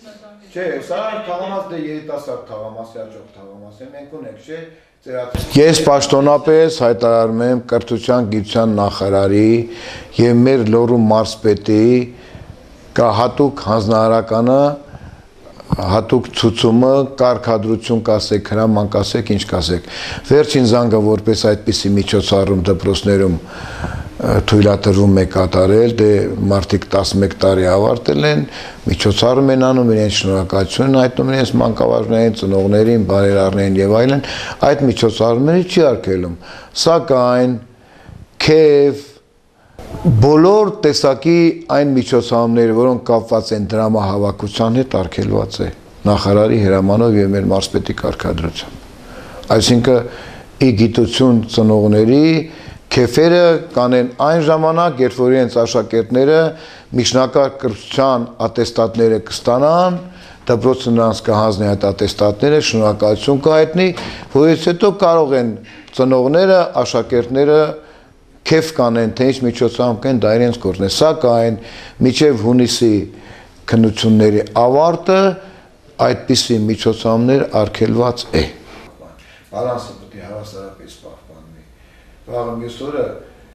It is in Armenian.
Չէ, սա թաղամաս դե երիտասարդ թաղամաս, հաջող թաղամաս է, մենք ունենք, չէ, Ես պաշտոնապես հայտարարում եմ կրթության գիտության նախարարի եւ մեր լոռու մարզպետի կա հատուկ հանձնարարականը հատուկ ցուցումը, կարգադրություն կասեք, հրաման կասեք, ինչ կասեք։ Վերջին զանգը որպես այդպիսի միջոցառում դպրոցներում թույլատրվում է կատարել, դե մարդիկ 11 տարի ավարտել են, միջոցառում են անում, իրենց շնորհակալություն հայտնում իրենց մանկավարժներին, ծնողներին, բարերարներին եւ այլն, այդ միջոցառումները չի արգելում։ Սակայն քեֆ բոլոր տեսակի այն միջոցառումները, որոնք կապված են դրամահավաքության հետ, արգելված է նախարարի հրամանով եւ մեր մարզպետի կարգադրությամբ։ Այսինքն ի գիտություն ծնողների քեֆերը կանեն այն ժամանակ, երբ որ իրենց աշակերտները միջնակարգ կրթության ատեստատները կստանան, դպրոցը նրանց կհանձնի այդ ատեստատները, շնորհակալություն կհայտնի, որից հետո կարող են ծնողները, աշակերտները քեֆ կանեն, թե ինչ միջոցառում կան, դա իրենց գործն է, սակայն մինչև հունիսի քննությունների ավարտը այդպիսի միջոցառումներ արգելված է։ Բալանսը պետք է հավասարապես պահպանվի։ Վաղը մյուս օրը